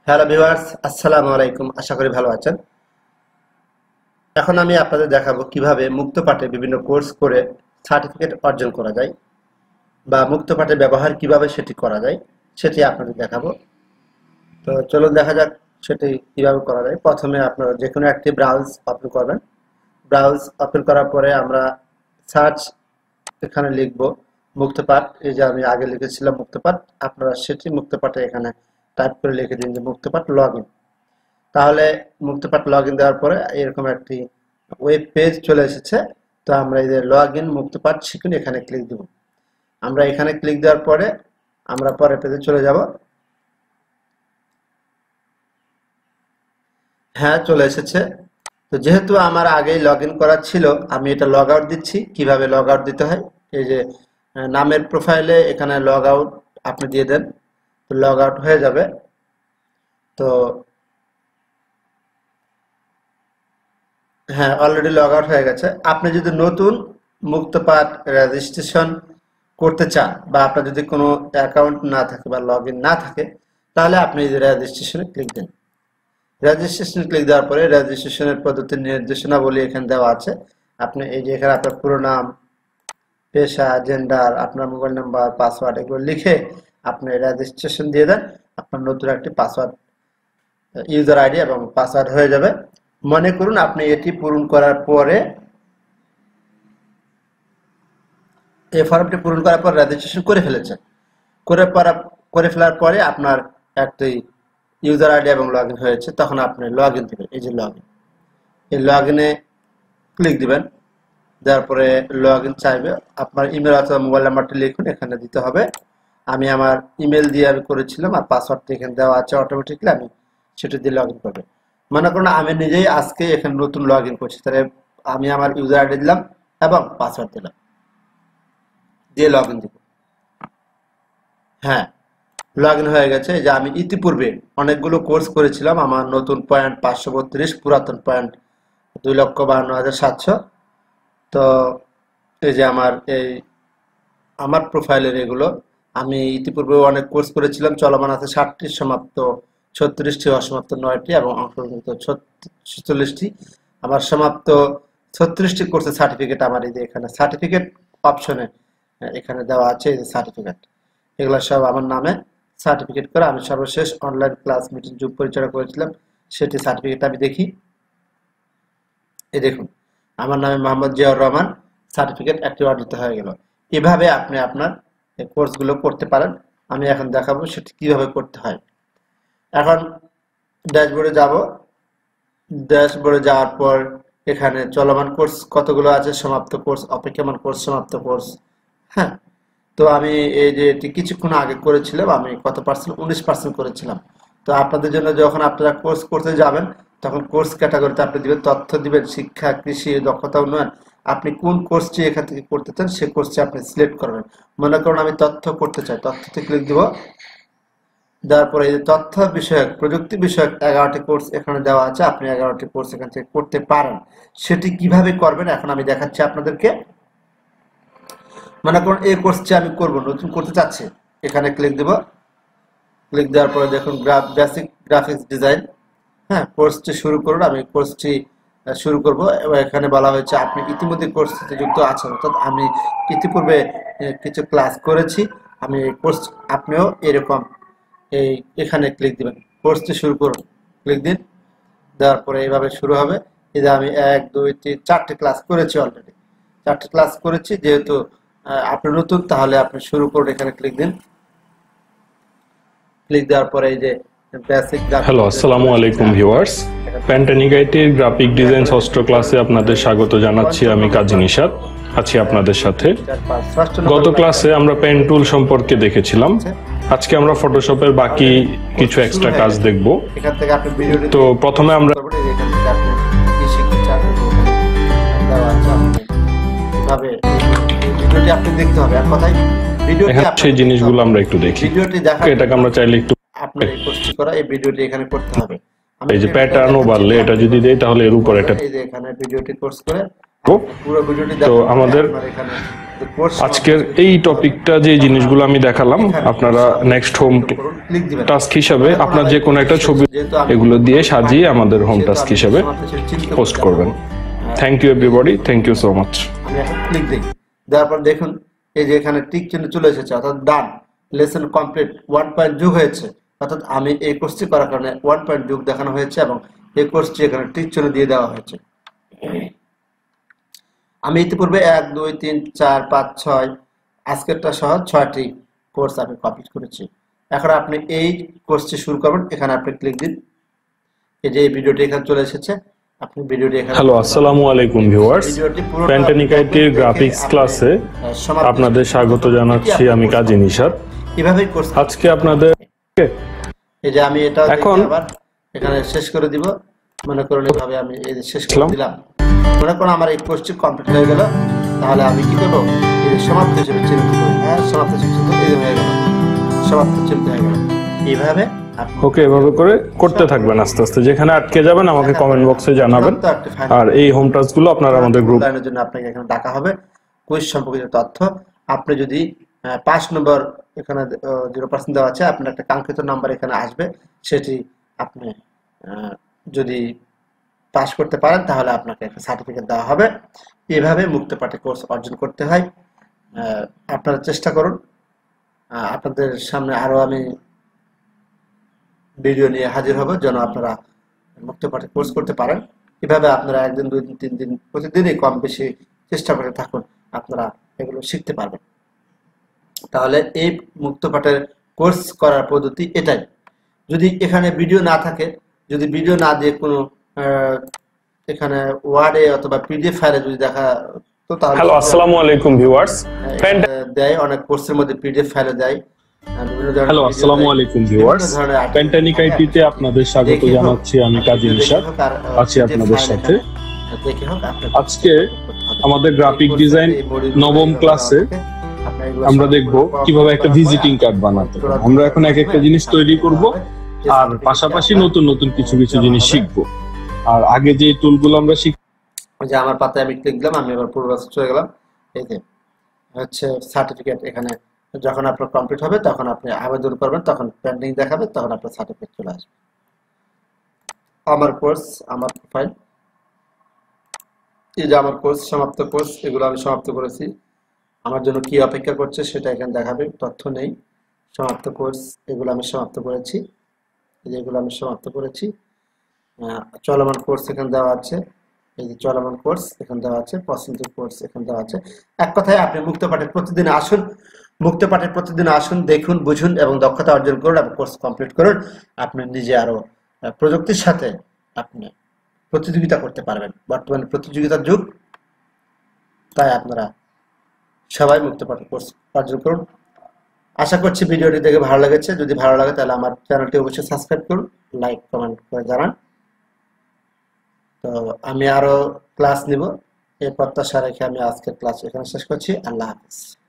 Hello viewers, আসসালামু আলাইকুম। আশা করি ভালো আছেন। এখন আমি আপনাদের দেখাবো কিভাবে মুক্তপাঠে বিভিন্ন কোর্স করে সার্টিফিকেট অর্জন করা যায় বা মুক্তপাঠে ব্যবহার কিভাবে সেটি করা যায় সেটি আপনাদের দেখাবো। তো চলুন দেখা যাক সেটি কিভাবে করা যায়। প্রথমে আপনারা যে কোনো একটি ব্রাউজ ওপেন করবেন। ব্রাউজ ওপেন করার পরে আমরা সার্চ এখানে লিখব মুক্তপাঠ। এই যে আমি আগে লিখেছিলাম মুক্তপাঠ, আপনারা সেটি মুক্তপাঠে এখানে টাইপ করে লিখে দিন যে মুক্তপাঠ লগইন। তাহলে মুক্তপাঠ লগইন দেওয়ার পরে এরকম একটি ওয়েব পেজ চলে এসেছে। তো আমরা এই যে লগইন মুক্তপাঠ শিখুন এখানে ক্লিক দেব। আমরা এখানে ক্লিক দেওয়ার পরে আমরা পরের পেজে চলে যাব। হ্যাঁ, চলে এসেছে। তো যেহেতু আমার আগেই লগইন করা ছিল, আমি এটা লগ আউট দিচ্ছি। কিভাবে লগ আউট দিতে হয়, এই যে নামের প্রোফাইলে এখানে লগ আউট আপনি দিয়ে দেন, তো লগ আউট হয়ে যাবে। তো হ্যাঁ, অলরেডি লগ আউট হয়ে গেছে। আপনি যদি নতুন মুক্তপাঠ রেজিস্ট্রেশন করতে চান বা আপনার যদি কোনো অ্যাকাউন্ট না থাকে বা লগ ইন না থাকে, তাহলে আপনি এই যে রেজিস্ট্রেশনে ক্লিক দেন। রেজিস্ট্রেশনে ক্লিক দেওয়ার পরে রেজিস্ট্রেশনের পদ্ধতির নির্দেশনাবলী এখানে দেওয়া আছে। আপনি এই যে এখানে আপনার পুরো নাম, পেশা, জেন্ডার, আপনার মোবাইল নাম্বার, পাসওয়ার্ড এগুলো লিখে আপনি রেজিস্ট্রেশন দিয়ে দেন। আপনার নতুন একটি পাসওয়ার্ড, ইউজার আইডি এবং পাসওয়ার্ড হয়ে যাবে। মনে করুন আপনি এটি পূরণ করার পরে, এই ফর্মটি পূরণ করার পর রেজিস্ট্রেশন করে ফেলেছেন। করে ফেলার পরে আপনার একটি ইউজার আইডি এবং লগ ইন হয়েছে, তখন আপনি লগ ইন দেবেন। এই যে লগ ইন, এই লগ ইনে ক্লিক দিবেন। দেওয়ার পরে লগ ইন চাইবে, আপনার ইমেল অথবা মোবাইল নাম্বারটি লিখুন, এখানে দিতে হবে। আমি আমার ইমেল দিয়ে আমি করেছিলাম আর পাসওয়ার্ডটি এখানে দেওয়া আছে অটোমেটিকলি, আমি সেটা দিয়ে লগ ইন করবে। মনে করুন আমি নিজেই আজকে এখানে নতুন লগ ইন করছি, তাহলে আমি আমার ইউজার আইডি দিলাম এবং পাসওয়ার্ড দিলাম, দিয়ে লগ ইন দিব। হ্যাঁ, লগ ইন হয়ে গেছে। যে আমি ইতিপূর্বে অনেকগুলো কোর্স করেছিলাম, আমার নতুন পয়েন্ট 532, পুরাতন পয়েন্ট 2,52,700। তো এই যে আমার প্রোফাইলের এগুলো, আমি ইতিপূর্বে অনেক কোর্স করেছিলাম। চলমান আছে 60টি, সমাপ্ত 36টি, অসমাপ্ত 9টি এবং অংশগ্রহণকৃত 46টি। আমার সমাপ্ত 36টি কোর্সের সার্টিফিকেট আমার এই যে এখানে সার্টিফিকেট অপশনে এখানে দেওয়া আছে। এই যে সার্টিফিকেট, এগুলো সব আমার নামে সার্টিফিকেট করে আমি সর্বশেষ অনলাইন ক্লাস মিটিং যুগ পরিচালনা করেছিলাম, সেটি সার্টিফিকেট আমি দেখি। এই দেখুন, আমার নামে মোহাম্মদ জিয়াউর রহমান, সার্টিফিকেট একটি অর্জিত হয়ে গেল। এভাবে আপনি আপনার কোর্সগুলো করতে পারেন। আমি এখন দেখাবো সেটি কিভাবে করতে হয়। এখন ড্যাশবোর্ডে যাব। ড্যাশবোর্ডে যাওয়ার পর এখানে চলমান কোর্স কতগুলো আছে, সমাপ্ত কোর্স, অপেক্ষমান কোর্স, সমাপ্ত কোর্স। হ্যাঁ, তো আমি এই যে এটি কিছুক্ষণ আগে করেছিলাম, আমি কত পার্সেন্ট, 19% করেছিলাম। তো আপনাদের জন্য যখন আপনারা কোর্স করতে যাবেন, তখন কোর্স ক্যাটাগরিতে আপনি দিবেন, তথ্য দিবেন, শিক্ষা, কৃষি, দক্ষতা উন্নয়ন। আপনি কোন কোর্সটি এখান থেকে করতে চান সেই কোর্সটি আপনি সিলেক্ট করবেন। মনে করুন আমি তথ্য করতে চাই, তথ্যতে ক্লিক দিব। দেওয়ার পরে এই যে তথ্য বিষয়ক, প্রযুক্তি বিষয়ক 11টি কোর্স এখানে দেওয়া আছে। আপনি 11টি কোর্স এখান থেকে করতে পারেন। সেটি কিভাবে করবেন এখন আমি দেখাচ্ছি আপনাদেরকে। মনে করুন এই কোর্সটি আমি করব, নতুন করতে চাচ্ছি, এখানে ক্লিক দেব। ক্লিক দেওয়ার পরে দেখুন বেসিক গ্রাফিক্স ডিজাইন। হ্যাঁ, কোর্সটি শুরু করুন। আমি কোর্সটি শুরু করব এবং এখানে বলা হয়েছে আপনি ইতিমধ্যে কোর্সটিতে যুক্ত আছেন, অর্থাৎ আমি ইতিপূর্বে কিছু ক্লাস করেছি। আমি এই কোর্স, আপনিও এরকম এখানে ক্লিক দিবেন, কোর্সটি শুরু করুন, ক্লিক দিন। দেওয়ার পরে এইভাবে শুরু হবে। এই যে আমি 1, 2, 3, 4টি ক্লাস করেছি, অলরেডি 4টি ক্লাস করেছি। যেহেতু আপনি নতুন, তাহলে আপনি শুরু করুন, এখানে ক্লিক দিন। ক্লিক দেওয়ার পরে এই যে বেসিক। হ্যালো, আসসালামু আলাইকুম ভিউয়ার্স। প্যান্টানিগাইটের গ্রাফিক ডিজাইন ষষ্ঠ ক্লাসে আপনাদের স্বাগত জানাচ্ছি। আমি কাজী নিশাত আছি আপনাদের সাথে। গত ক্লাসে আমরা পেন টুল সম্পর্কে দেখেছিলাম। আজকে আমরা ফটোশপের বাকি কিছু এক্সট্রা কাজ দেখব। তো প্রথমে আমরা আপনি দেখতে হবে আর কথাই সেই জিনিসগুলো আমরা একটু দেখি। এটাকে আমরা চাইলে একটু আপনার এই কোর্সটি করা, এই ভিডিওটি এখানে করতে হবে। এই যে প্যাটার্নও বাড়লে এটা যদি দেই, তাহলে এর উপর একটা এই যে এখানে ভিডিওটি কোর্স করে পুরো ভিডিওটি তো দেখার পরে আমাদের আপনার এখানে কোর্স আজকের এই টপিকটা যে জিনিসগুলো আমি দেখালাম, আপনারা নেক্সট হোম ক্লিক দিবেন। টাস্ক হিসাবে আপনার যে কোনো একটা ছবি এগুলো দিয়ে সাজিয়ে আমাদের হোম টাস্ক হিসাবে পোস্ট করবেন। Thank you everybody, thank you so much. আমি এখন ক্লিক দিই, দেওয়ার পর দেখুন এই যে এখানে টিক চিহ্ন চলে এসেছে, অর্থাৎ ডান, লেসন কমপ্লিট, 1 পয়েন্ট যোগ হয়েছে। অর্থাৎ আমি এই কোর্সটি করার কারণে 1 পয়েন্ট যোগ দেখানো হয়েছে এবং এই কোর্সটি এখানে টিক চিহ্ন দিয়ে দেওয়া হয়েছে। আমি ইতিপূর্বে 1, 2, 3, 4, 5, 6 আজকেরটা সহ 6টি কোর্স আমি কমপ্লিট করেছি। এখন আপনি এই কোর্সটি শুরু করবেন, এখানে আপনি ক্লিক দিন। এই যে এই ভিডিওটি এখানে চলে এসেছে, আপনি ভিডিওটি এখানে। হ্যালো, আসসালামু আলাইকুম ভিউয়ার্স। প্যান্টানিক আইটির গ্রাফিক্স ক্লাসে আপনাদের স্বাগত জানাচ্ছি। আমি কাজী নিশাত। এভাবেই কোর্স আজকে আপনাদের এই যে আমি এটা এখন আবার এখানে শেষ করে দিব। মনে করুন এইভাবে আমি এই শেষ করে দিলাম। মনে করুন আমার এই কোর্সটি কমপ্লিট হয়ে গেল, তাহলে আমি কি করব, এই যে সমাপ্ত হিসেবে চিহ্নিত করব। হ্যাঁ, সমাপ্ত চিহ্নিত এই যে হয়ে গেল, সমাপ্ত চিহ্নিত হয়ে গেল। এইভাবে ওকে, এভাবে করে করতে থাকবেন আস্তে আস্তে। যেখানে আটকে যাবেন আমাকে কমেন্ট বক্সে জানাবেন। আর এই হোম টাস্কগুলো আপনারা আমাদের গ্রুপ এর জন্য আপনাকে এখানে ডাকা হবে। কুইজ সম্পর্কিত তথ্য আপনি যদি 5 নম্বর এখানে 0% দেওয়া আছে, আপনার একটা কাঙ্ক্ষিত নাম্বার এখানে আসবে, সেটি আপনি যদি পাস করতে পারেন তাহলে আপনাকে একটা সার্টিফিকেট দেওয়া হবে। এভাবে মুক্ত পাঠে কোর্স অর্জন করতে হয়। আপনারা চেষ্টা করুন। আপনাদের সামনে আরো আমি ভিডিও নিয়ে হাজির হব যেন আপনারা মুক্ত পাঠে কোর্স করতে পারেন। এভাবে আপনারা 1 দিন 2 দিন 3 দিন প্রতিদিনই কম বেশি চেষ্টা করে থাকুন, আপনারা এগুলো শিখতে পারবেন। তাহলে এই মুক্ত পাঠের কোর্স করার পদ্ধতি এটাই। যদি এখানে ভিডিও না থাকে, যদি ভিডিও না দিয়ে কোনো এখানে ওয়ার্ডে অথবা পিডিএফ ফাইলে যদি দেখা, তো তাহলে হ্যালো, আসসালামু আলাইকুম ভিউয়ার্স। দেয় অনেক কোর্সের মধ্যে পিডিএফ ফাইলে দেয়। হ্যালো, আসসালামু আলাইকুম ভিউয়ার্স। প্যান্টানিক আইটিতে আপনাদের স্বাগত জানাচ্ছি। আমি কাজী নিশাত আছি আপনাদের সাথে। আজকে আমাদের গ্রাফিক ডিজাইন নবম ক্লাসে আমরা দেখব কিভাবে একটা ভিজিটিং কার্ড বানাতে হয়। আমরা এখন এক একটা জিনিস তৈরি করব আর পাশাপাশি নতুন নতুন কিছু কিছু জিনিস শিখবো। আর আগে যে টুলগুলো আমরা যে আমার পাতায় আমি ক্লিক দিলাম, আমি এবার পূর্বাভাসে চলে গেলাম। এই যে হচ্ছে সার্টিফিকেট, এখানে যখন আপনার কমপ্লিট হবে তখন আপনি আবেদন করবেন, তখন পেন্ডিং দেখাবে, তখন আপনার সার্টিফিকেট চলে আসবে। আমার কোর্স, আমার প্রোফাইল, এই যে আমার কোর্স, সমাপ্ত কোর্স, এগুলো আমি সমাপ্ত করেছি। আমার জন্য কি অপেক্ষা করছে সেটা এখানে দেখাবে, তথ্য নেই। সমাপ্ত কোর্স, এগুলো আমি সমাপ্ত করেছি, যেগুলো আমি সমাপ্ত করেছি। চলমান কোর্স এখানে দেওয়া আছে, এই যে চলমান কোর্স এখানে দেওয়া আছে, পছন্দের কোর্স এখানে দেওয়া আছে। এক কথায় আপনি মুক্ত পাঠে প্রতিদিন আসুন, মুক্ত পাঠে প্রতিদিন আসুন, দেখুন, বুঝুন এবং দক্ষতা অর্জন করুন এবং কোর্স কমপ্লিট করুন। আপনি নিজে আরো প্রযুক্তির সাথে আপনি প্রতিযোগিতা করতে পারবেন। বর্তমানে প্রতিযোগিতার যুগ, তাই আপনারা সবাই মুক্ত পাঠে কোর্স অর্জন করুন। আশা করছি ভিডিওটি দেখে ভালো লেগেছে। যদি ভালো লাগে তাহলে আমার চ্যানেলটি অবশ্যই সাবস্ক্রাইব করুন, লাইক কমেন্ট করে জানান। তো আমি আরো ক্লাস নিব, এই প্রত্যাশা রেখে আমি আজকের ক্লাস এখানে শেষ করছি। আল্লাহ হাফেজ।